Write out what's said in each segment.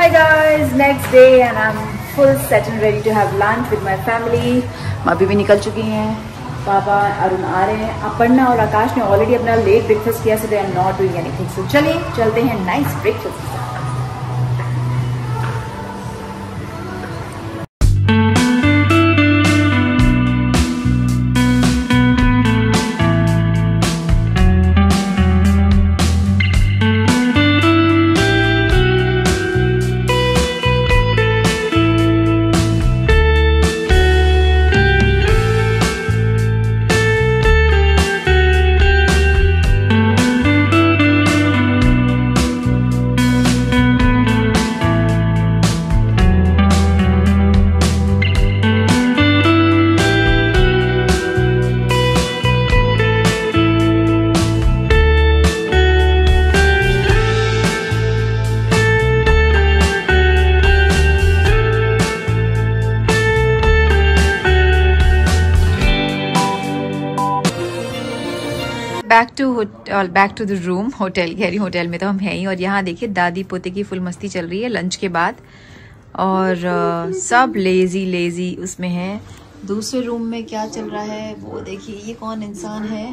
Hi guys, next day and I'm full set and ready to have lunch with my family. अभी भी निकल चुकी हैं, पापा अरुण आ रहे हैं। अपर्णा और आकाश ने ऑलरेडी अपना लेट ब्रेकफास्ट किया, so they are not doing anything. So चलिए चलते हैं nice breakfast. Back to the room. Hotel कह रही, होटल में तो हम हैं ही। और यहाँ देखिए दादी पोते की फुल मस्ती चल रही है लंच के बाद, और सब लेजी उसमें है। दूसरे रूम में क्या चल रहा है वो देखिए। ये कौन इंसान है,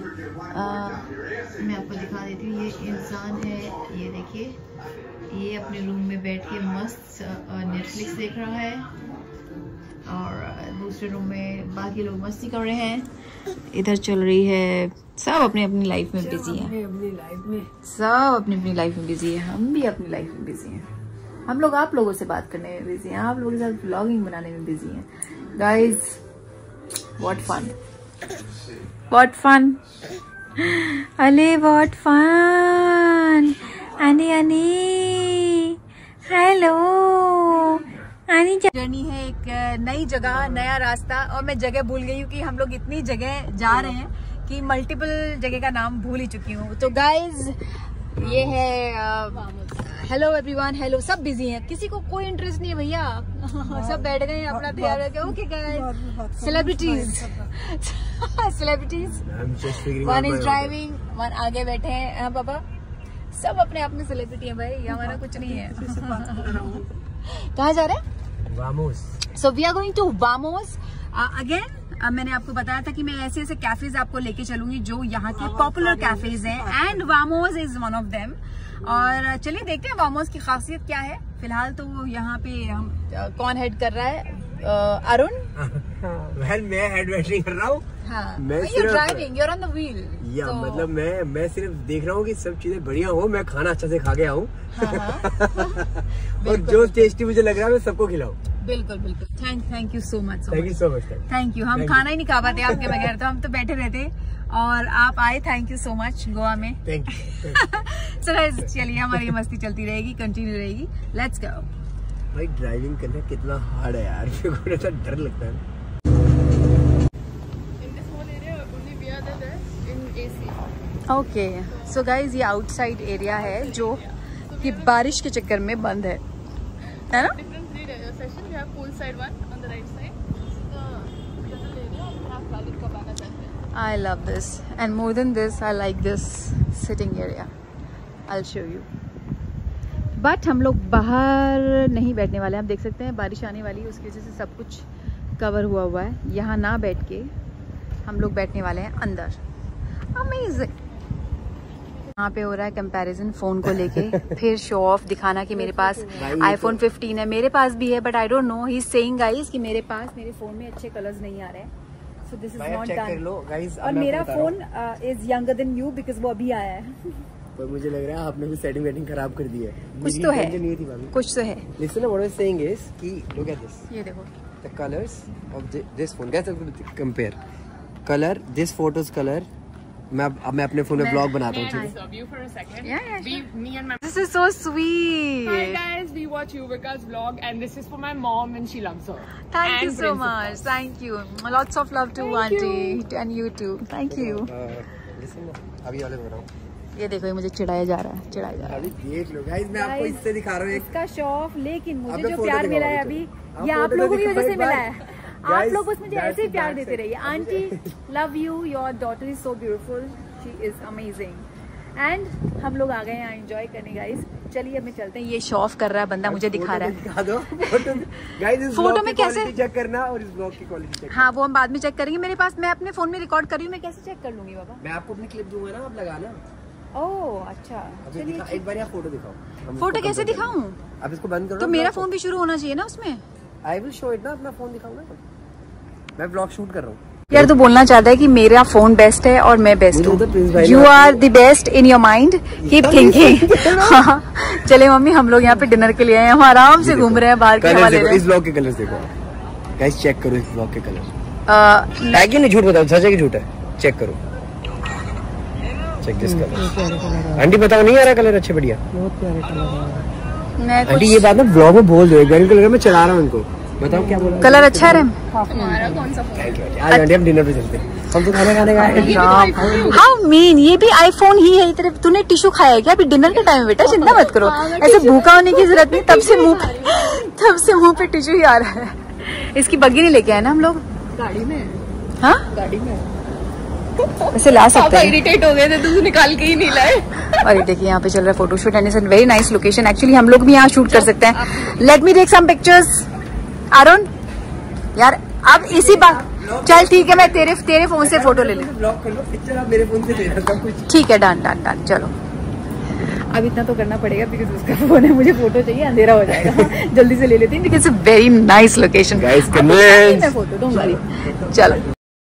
मैं आपको दिखा देती हूँ। ये इंसान है, ये देखिए, ये अपने रूम में बैठ के मस्त नेटफ्लिक्स देख रहा है, और दूसरे रूम में बाकी लोग मस्ती कर रहे हैं। इधर चल रही है, सब अपनी अपनी लाइफ में बिजी हैं, सब अपनी अपनी लाइफ में बिजी है। हम भी अपनी लाइफ में बिजी हैं। हम लोग आप लोगों से बात करने में बिजी हैं, आप लोगों के साथ व्लॉगिंग बनाने में बिजी हैं। Guys what fun, what fun, अले व्हाट फन। अनि हेलो, आनी जर्नी है, एक नई जगह, नया रास्ता। और मैं जगह भूल गई हूँ कि हम लोग इतनी जगह जा रहे हैं कि मल्टीपल जगह का नाम भूल ही चुकी हूँ। तो गाइज ये है, हेलो एवरीवन, हेलो। सब बिजी हैं, किसी को कोई इंटरेस्ट नहीं है भैया। सब बैठ गए हैं अपना तैयार करके। Okay guys, celebrities celebrities, one is driving, one आगे बैठे हैं। हाँ पापा, सब अपने आप में सेलिब्रिटी है भाई, हमारा कुछ नहीं है। कहाँ जा रहे हैं? Vamos. So we are going to Vamos again। मैंने आपको बताया था कि मैं ऐसे ऐसे कैफेज आपको लेके चलूंगी जो यहाँ के पॉपुलर कैफेज हैं, and Vamos is one of them. और चलिए देखते हैं वामोस की खासियत क्या है। फिलहाल तो यहाँ पे हम कौन हेड कर रहा है? अरुण। मैं हेड बैटिंग कर रहा हूँ। हाँ, मैं driving, you're on the wheel। या so, मतलब मैं सिर्फ देख रहा हूँ कि सब चीजें बढ़िया हो। मैं खाना अच्छा से खा गया हूँ। और जो टेस्टी मुझे लग रहा है मैं सबको खिलाऊं। बिल्कुल बिल्कुल। Thank you so much. Thank you so much. Thank you. हम खाना ही नहीं खा पाते आपके बगैर, तो हम तो बैठे रहते और आप आए। Thank you so much Goa में। Thank you. चलिए हमारी मस्ती चलती रहेगी, कंटिन्यू रहेगी। Let's go. भाई ड्राइविंग करना कितना हार्ड है यार, मेरे को डर लगता है। ओके सो गाइज, ये आउटसाइड एरिया है जो कि बारिश के चक्कर में बंद है ना? I love this, and more than this I like this sitting area. I'll show you. But हम लोग बाहर नहीं बैठने वाले हैं। आप देख सकते हैं बारिश आने वाली है, उसकी वजह से सब कुछ कवर हुआ है। यहाँ ना बैठ के हम लोग बैठने वाले हैं अंदर। अमेजिंग। यहाँ पे हो रहा है कंपैरिजन फोन को लेके, फिर शो ऑफ दिखाना कि मेरे पास iPhone 15 है, मेरे पास भी है, but I don't know. He is saying guys कि मेरे फोन में अच्छे कलर्स नहीं आ रहे हैं, so this is not done. और मेरा phone is younger than you because वो अभी आया है। पर मुझे लग रहा है आपने भी सेटिंग खराब कर दी है। कुछ तो है, कुछ तो है। Listen what I am saying is कि लुक एट दिस, ये देखो the colours of this phone. कैसे compare colour, this photos colour. मैं अपने फोन में ब्लॉग बनाता हूँ। This is so sweet. Hi guys, we watch Yuvika's vlog and this is for my mom and she loves her. Thank you so much. Thank you. Lots of love to auntie and you too. Thank you. Listen, अभी वाले बनाओ। ये देखो, ये मुझे चिढ़ाया जा रहा है, अभी देख लो गाइस, मैं आपको इससे दिखा रहा हूँ इसका शो ऑफ। लेकिन मुझे जो प्यार मिला है अभी, ये आप लोगों की वजह से मिला है। आप लोग बस मुझे ऐसे ही प्यार देते रहिए। Aunty love you, your daughter is so beautiful, she is amazing. And हम लोग आ गए यहाँ एंजॉय करने गाइस। चलिए हमें चलते हैं। ये शो ऑफ कर रहा है बंदा, मुझे दिखा रहा है। दिखा दो फोटो में कैसे चेक करना और इस ब्लॉग की क्वालिटी चेक। हाँ वो हम बाद में चेक करेंगे। मेरे पास, मैं अपने फोन में रिकॉर्ड कर रही हूँ, मैं कैसे चेक कर लूंगी बाबा? मैं आपको अपनी क्लिप दूंगा ना, आप लगाना। ओह अच्छा, चलिए एक बार आप फोटो दिखाओ। फोटो कैसे दिखाऊं? आप इसको बंद करो तो मेरा फोन भी शुरू होना चाहिए ना उसमें। आई विल शो इट ना, अपना फोन दिखाऊंगा। मैं ब्लॉग शूट कर रहा हूँ यार। तू बोलना चाहता है कि मेरा फोन बेस्ट है और मैं बेस्ट हूँ। You are the best in your mind, keep thinking. चले मम्मी, हम लोग यहाँ पे डिनर के लिए आए हैं, हम आराम से घूम रहे हैं, बाहर की हवा ले रहे हैं। इस ब्लॉग के कलर्स देखो गाइस, चेक करो इस ब्लॉग के कलर। है कि नहीं? झूठ बताओ, सच है कि झूठ है? चेक करो, चेक दिस कलर। आंटी बताओ, नहीं आ रहा कलर? अच्छे बढ़िया, बहुत प्यारे कलर है आंटी। ये बात ना ब्लॉग में बोल दो, ग्रीन कलर में चला रहा हूँ इनको। बताओ क्या बोला? कलर अच्छा है। हमारा कौन सा फोन? आज आंटी हम डिनर पे चलते हैं, हम तो खाना खाने गए। हाउ मीन, ये भी आईफोन ही है। तेरे तूने टिश्यू खाया है क्या? अभी डिनर का टाइम है बेटा, चिंता मत करो। ऐसे भूखा होने की जरूरत नहीं। तब से मुंह पे टिश्यू ही आ रहा है। इसकी बग्गी नहीं लेके आए ना हम लोग? गाड़ी में। हाँ गाड़ी में वैसे ला सकते हैं। इरिटेट हो गए थे तो निकाल के ही नहीं लाए। अरे देखिए यहाँ पे चल रहा है photoshoot and it's a very nice location. Actually हम लोग भी यहाँ शूट कर सकते हैं। Let me take some pictures. Arun यार अब इसी बात, चल ठीक है, मैं तेरे फोन से फोटो ले लूँ। ब्लॉग कर लो, पिक्चर आप मेरे फोन से ले लो, सब कुछ ठीक है, डन डन डन। चलो अब इतना तो करना पड़ेगा बिकॉज उसका फोन है, मुझे फोटो चाहिए, अंधेरा हो जाएगा। जल्दी से ले लेती हूँ because it's a very nice location. Guys comments, मैं फोटो दूंगा। चलो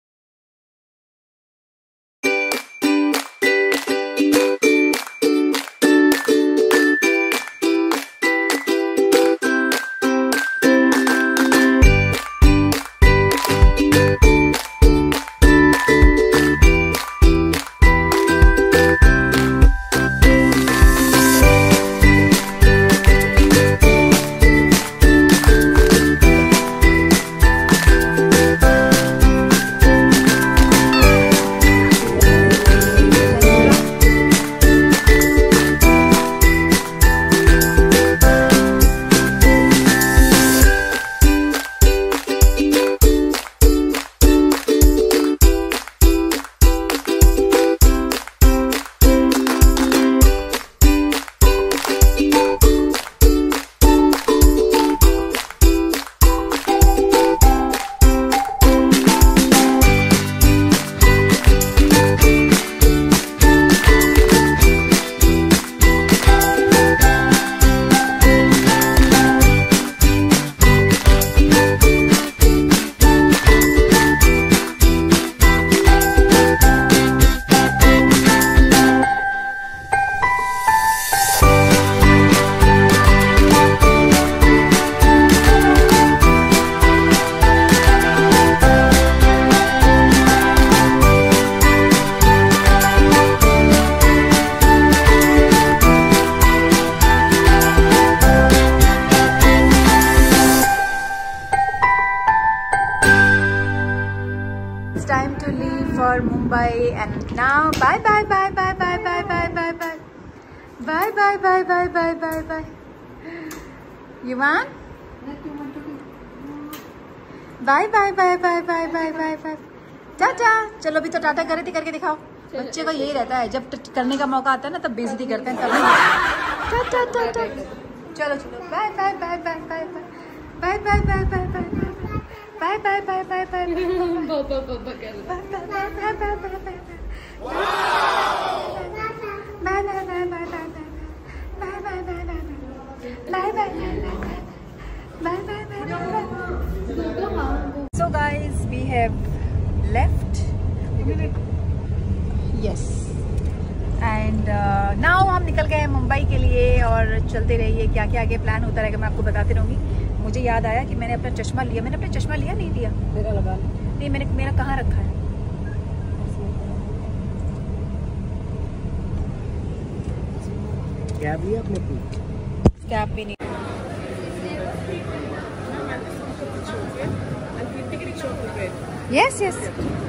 Mumbai and now bye bye bye bye bye bye bye bye bye bye bye bye bye bye bye bye. You want? Bye bye bye bye bye bye bye bye. Tata. चलो अभी तो टाटा करे थी, करके दिखाओ. बच्चे को यही रहता है, जब करने का मौका आता है ना तब बेइज्जती करते हैं. तब टाटा टाटा. चलो चलो bye bye bye bye bye bye bye bye bye bye bye bye bye bye bye bye So guys, we have left. Yes. And now हम निकल गए हैं मुंबई के लिए और चलते रहिए. क्या क्या आगे प्लान होता रहेगा मैं आपको बताती रहूँगी. मुझे याद आया कि मैंने अपना चश्मा लिया. मैंने अपना चश्मा लिया नहीं लिया? मेरा लगा नहीं. मेरा कहाँ रखा है? कैब लिया आपने? कैब भी नहीं. Yes yes.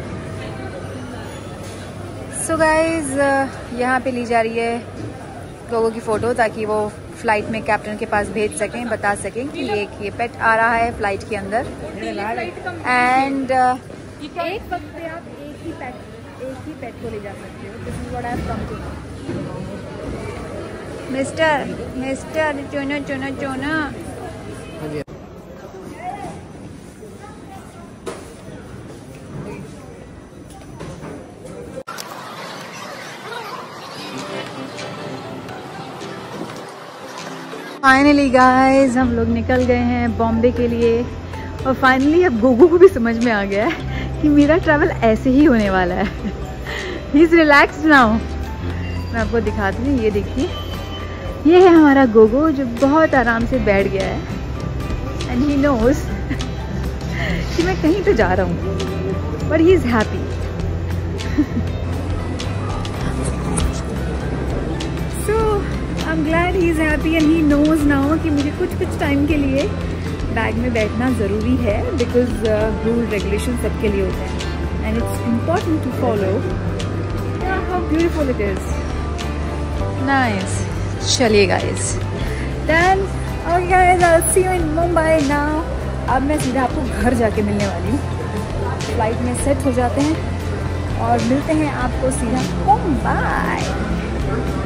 सो गाइज यहाँ पे ली जा रही है लोगों की फ़ोटो ताकि वो फ्लाइट में कैप्टन के पास भेज सकें, बता सकें कि ये पेट आ रहा है फ्लाइट के अंदर. एंड एक वक्त पे आप एक ही पेट को ले जा सकते हो. This is what I have come to know. Mister Chona Chona चोना। फाइनली गाइस हम लोग निकल गए हैं बॉम्बे के लिए, और फाइनली अब गोगो को भी समझ में आ गया है कि मेरा ट्रैवल ऐसे ही होने वाला है। He is relaxed now. मैं आपको दिखाती हूँ, ये देखिए, ये है हमारा गोगो जो बहुत आराम से बैठ गया है। एंड ही नोज कि मैं कहीं तो जा रहा हूँ, but he is happy. So I am glad he is happy and he knows now कि मुझे कुछ टाइम के लिए बैग में बैठना ज़रूरी है, बिकॉज रूल रेगुलेशन सबके लिए होते हैं and it's important to follow. How beautiful it is, nice. चलिए guys, then okay guys, I will see you in Mumbai now. अब मैं सीधा आपको घर जाके मिलने वाली हूँ। फ्लाइट में सेट हो जाते हैं और मिलते हैं आपको सीधा मुंबई।